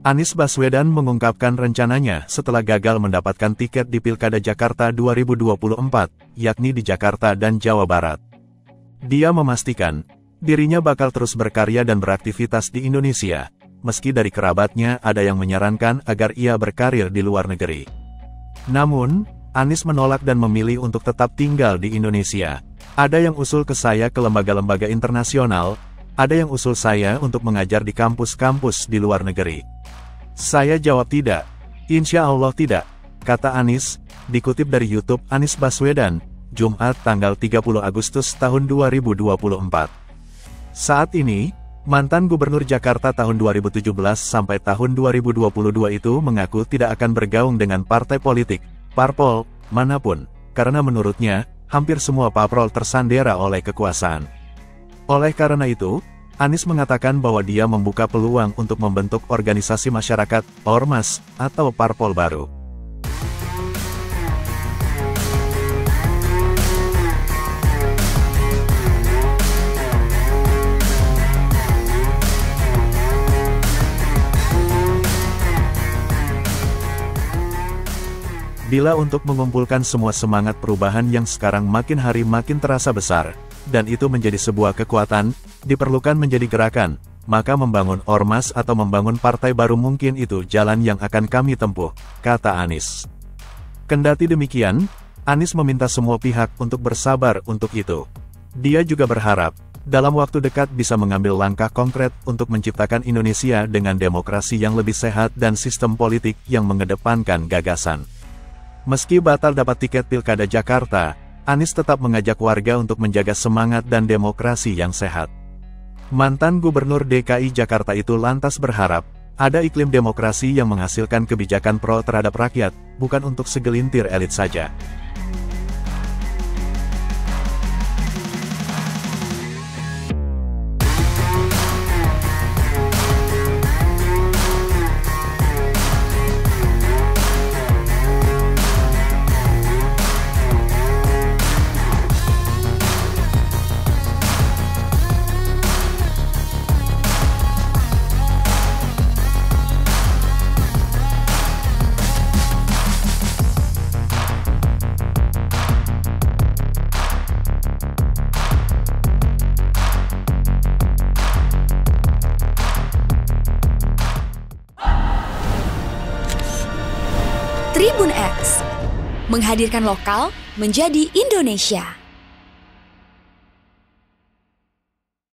Anies Baswedan mengungkapkan rencananya setelah gagal mendapatkan tiket di Pilkada Jakarta 2024, yakni di Jakarta dan Jawa Barat. Dia memastikan, dirinya bakal terus berkarya dan beraktivitas di Indonesia, meski dari kerabatnya ada yang menyarankan agar ia berkarir di luar negeri. Namun, Anies menolak dan memilih untuk tetap tinggal di Indonesia. Ada yang usul ke saya ke lembaga-lembaga internasional, ada yang usul saya untuk mengajar di kampus-kampus di luar negeri. Saya jawab tidak. Insya Allah tidak, kata Anies, dikutip dari YouTube Anies Baswedan, Jumat tanggal 30 Agustus tahun 2024. Saat ini, mantan Gubernur Jakarta tahun 2017 sampai tahun 2022 itu mengaku tidak akan bergaung dengan partai politik, parpol, manapun, karena menurutnya, hampir semua parpol tersandera oleh kekuasaan. Oleh karena itu, Anies mengatakan bahwa dia membuka peluang untuk membentuk organisasi masyarakat, ormas, atau parpol baru. Bila untuk mengumpulkan semua semangat perubahan yang sekarang makin hari makin terasa besar, dan itu menjadi sebuah kekuatan, diperlukan menjadi gerakan, maka membangun ormas atau membangun partai baru mungkin itu jalan yang akan kami tempuh, kata Anies. Kendati demikian, Anies meminta semua pihak untuk bersabar untuk itu. Dia juga berharap, dalam waktu dekat bisa mengambil langkah konkret untuk menciptakan Indonesia dengan demokrasi yang lebih sehat dan sistem politik yang mengedepankan gagasan. Meski batal dapat tiket Pilkada Jakarta, Anies tetap mengajak warga untuk menjaga semangat dan demokrasi yang sehat. Mantan Gubernur DKI Jakarta itu lantas berharap, ada iklim demokrasi yang menghasilkan kebijakan pro terhadap rakyat, bukan untuk segelintir elit saja. Tribun X, menghadirkan lokal menjadi Indonesia.